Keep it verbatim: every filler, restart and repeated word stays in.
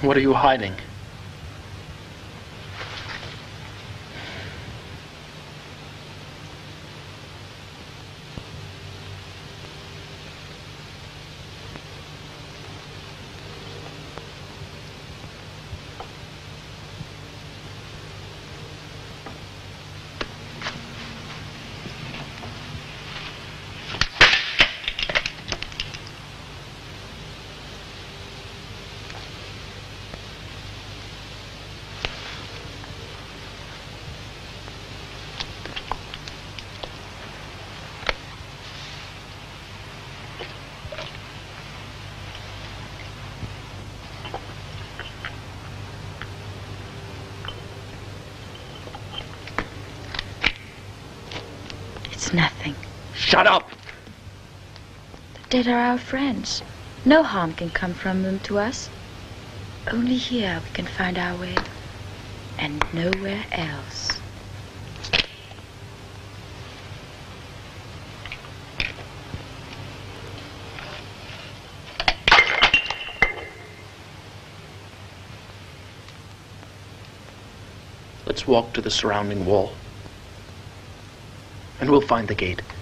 What are you hiding? It's nothing. Shut up! The dead are our friends. No harm can come from them to us. Only here we can find our way, and nowhere else. Let's walk to the surrounding wall. And we'll find the gate.